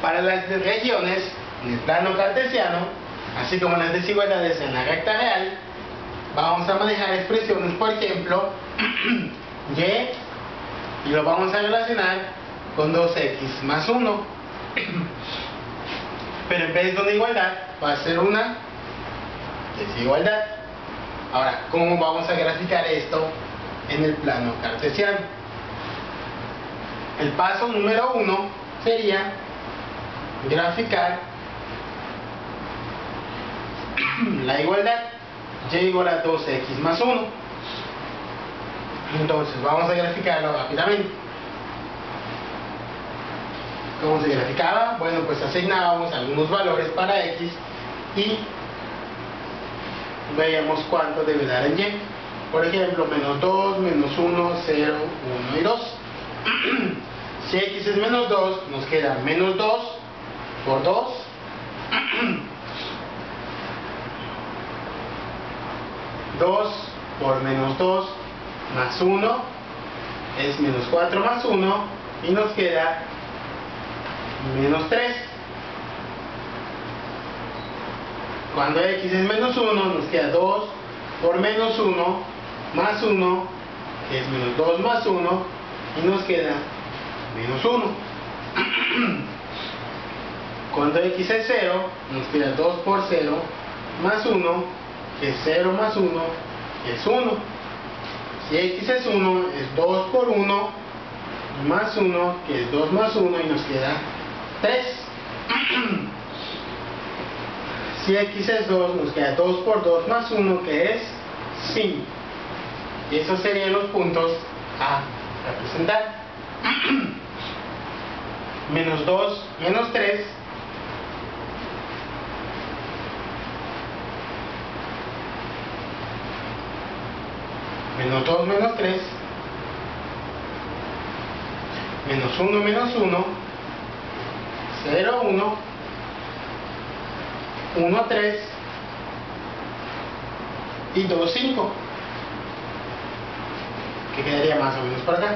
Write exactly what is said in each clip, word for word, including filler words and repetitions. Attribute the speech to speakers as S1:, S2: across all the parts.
S1: para las regiones en el plano cartesiano, así como las desigualdades en la recta real, vamos a manejar expresiones, por ejemplo, y, y lo vamos a relacionar con dos equis más uno. Pero en vez de una igualdad, va a ser una desigualdad. Ahora, ¿cómo vamos a graficar esto en el plano cartesiano? El paso número uno sería graficar la igualdad y igual a dos equis más uno. Entonces vamos a graficarlo rápidamente. ¿Cómo se graficaba? Bueno, pues asignábamos algunos valores para x y veíamos cuánto debe dar en y. Por ejemplo, menos dos, menos uno, cero, uno y dos. Si x es menos dos, nos queda menos dos por dos. dos por menos dos más uno es menos cuatro más uno y nos queda menos tres. Cuando x es menos uno, nos queda dos por menos uno más uno, que es menos dos más uno, y nos queda menos uno. Cuando x es cero, nos queda dos por cero más uno, que es cero más uno, que es uno. Si x es uno, es dos por uno más uno, que es dos más uno, y nos queda tres. Si x es dos, nos queda dos por dos más uno, que es cinco. Y esos serían los puntos a representar. Menos dos, menos tres. Menos dos, menos tres. Menos uno, menos uno. cero, uno. uno, tres. Y dos, cinco. Que quedaría más o menos por acá.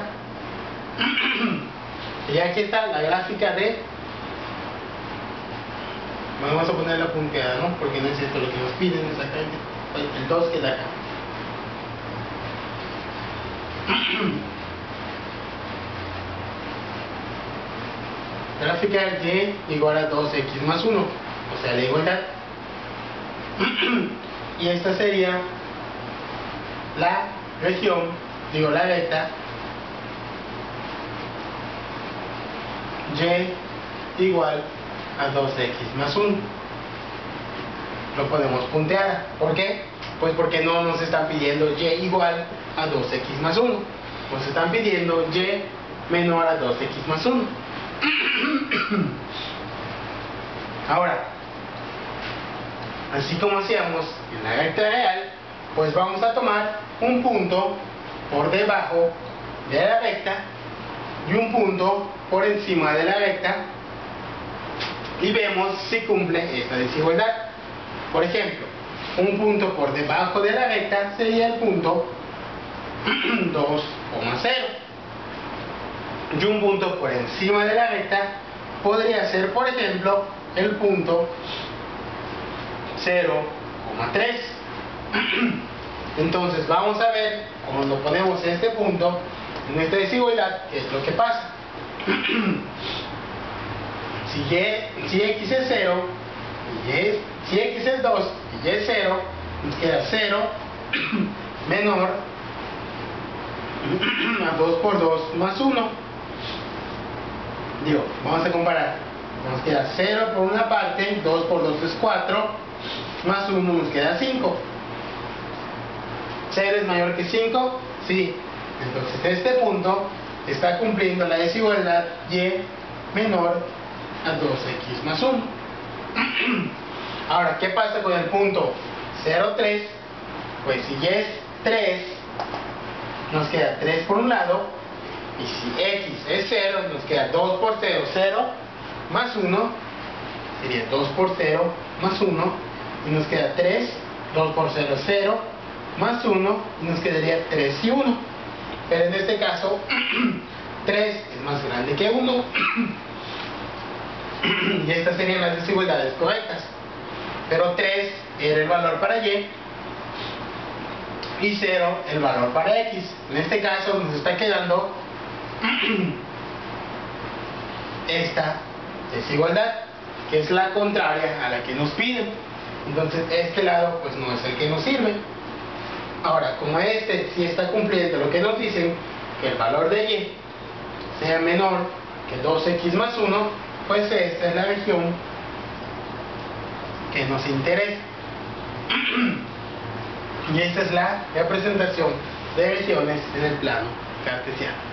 S1: Y aquí está la gráfica de... Vamos a poner la punteada, ¿no? Porque no es esto lo que nos piden exactamente. El dos queda acá. Gráfica y igual a dos equis más uno, o sea, la igualdad. Y esta sería la región, digo la recta y igual a dos equis más uno. Lo podemos puntear. ¿Por qué? Pues porque no nos están pidiendo y igual a dos equis más uno. Nos están pidiendo y menor a dos equis más uno. Ahora, así como hacíamos en la recta real, pues vamos a tomar un punto por debajo de la recta y un punto por encima de la recta y vemos si cumple esta desigualdad. Por ejemplo, un punto por debajo de la recta sería el punto dos coma cero. Y un punto por encima de la recta podría ser, por ejemplo, el punto cero coma tres. Entonces vamos a ver cuando ponemos este punto en esta desigualdad qué es lo que pasa. Si, y, si x es cero, y y, si x es dos y y es cero, nos queda cero menor a dos por dos más uno. Digo, vamos a comparar. Nos queda cero por una parte, dos por dos es cuatro, más uno nos queda cinco. ¿cero es mayor que cinco? Sí. Entonces este punto está cumpliendo la desigualdad y menor a dos equis más uno. Ahora, ¿qué pasa con el punto cero, tres? Pues si y es tres, nos queda tres por un lado, y si x es cero, nos queda dos por cero, cero, más uno, sería dos por cero, más uno, y nos queda tres, dos por cero, cero, más uno, y nos quedaría tres y uno. Pero en este caso, tres es más grande que uno. y estas serían las desigualdades correctas. Pero tres era el valor para y y cero el valor para x. En este caso nos está quedando esta desigualdad, que es la contraria a la que nos piden. Entonces este lado pues no es el que nos sirve. Ahora, como este sí está cumpliendo lo que nos dicen, que el valor de y sea menor que dos equis más uno, pues esta es la región que nos interesa. Y esta es la representación de regiones en el plano cartesiano.